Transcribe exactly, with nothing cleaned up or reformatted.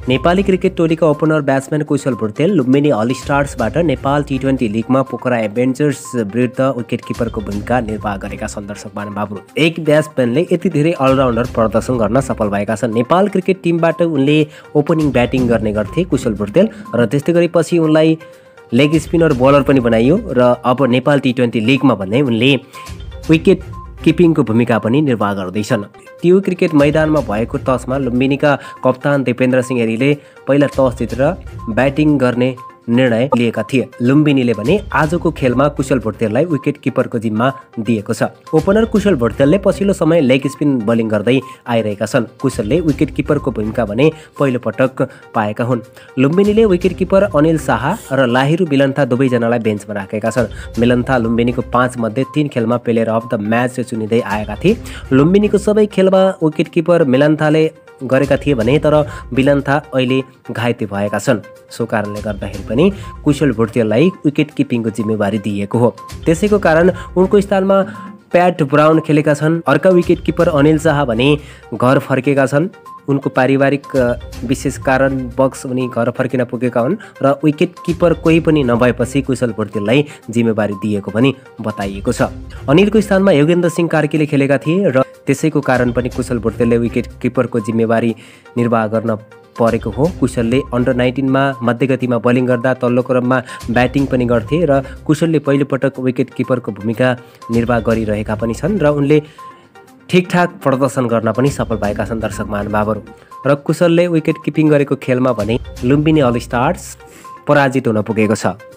Nepali cricket टोलीका opener batsman Kushal Bhurtel Lumbini all स्टार्सबाट Nepal T twenty लिगमा पोखरा एडभेन्चर्स विरुद्ध विकेट किपरको भूमिका निर्वाह गरेका छन्। दर्शक महानुभावहरू, एक ब्याट्सम्यानले यति धेरै अलराउन्डर प्रदर्शन गर्न सफल भएका छन्। नेपाल क्रिकेट टिमबाट उनले ओपनिङ ब्याटिङ गर्ने गर्थे कुशल भुर्तेल र त्यस्तै गरी पछि उनलाई लेग स्पिनर बलर पनि बनाइयो र अब नेपाल टी ट्वेन्टी लिगमा भने उनले विकेट किपिङको भूमिका पनि निर्वाह गर्दैछन्। त्यो क्रिकेट मैदानमा भएको टसमा लुम्बिनीका कप्तान दिपेन्द्र सिंह हेरीले पहिला टस जितेर ब्याटिङ गर्ने निर्णय लिएका थिए। लुम्बिनीले भने आजको खेलमा कुशल भुर्तेललाई विकेट किपरको जिम्मा दिएको छ। ओपनर कुशल भुर्तेलले पछिल्लो समय लेग स्पिन बलिङ गर्दै आइरहेका छन्। कुशलले विकेट किपरको भूमिका भने पहिलो पटक पाएका हुन्। लुम्बिनीले विकेट किपर अनिल शाह र लाहिरू मिलन्था दुवैजनालाई बेन्चमा राखेका छन्। मिलन्था लुम्बिनीको पाँच मध्ये तीन खेलमा प्लेयर अफ द म्याच चुनिँदै आएका थिए। लुम्बिनीको सबै खेलमा विकेट किपर मिलन्थाले गरेका थिए भने तर मिलन्था अहिले घाइते भएका छन्। सो कारणले गर्दाखेरि पनि कुशल भुर्तेललाई विकेट किपिङको जिम्मेवारी दिएको हो। त्यसैको कारण उनको स्थानमा प्याट ब्राउन खेलेका छन्। अर्का विकेट किपर अनिल शाह भने घर फर्केका छन्। उनको पारिवारिक विशेष कारण बक्स उनी घर फर्किन पुगेका हुन् र विकेट किपर कोही पनि नभएपछि कुशल भुर्तेललाई जिम्मेवारी दिएको पनि बताइएको छ। अनिलको स्थानमा योगेन्द्र सिंह कार्कीले खेलेका थिए र त्यसैको कारण पनि कुशल भुर्तेलले विकेट किपरको जिम्मेवारी निर्वाह गर्न परेको हो। कुशलले अन्डर नाइन्टिनमा मध्यगतिमा बलिङ गर्दा तल्लो क्रममा ब्याटिङ पनि गर्थे र कुशलले पहिलोपटक विकेट किपरको भूमिका निर्वाह गरिरहेका पनि छन् र उनले ठिकठाक प्रदर्शन गर्न पनि सफल भएका छन्। दर्शक महानुभावहरू, र कुशलले विकेट किपिङ गरेको खेलमा भने लुम्बिनी अल स्टार्स पराजित हुन पुगेको छ।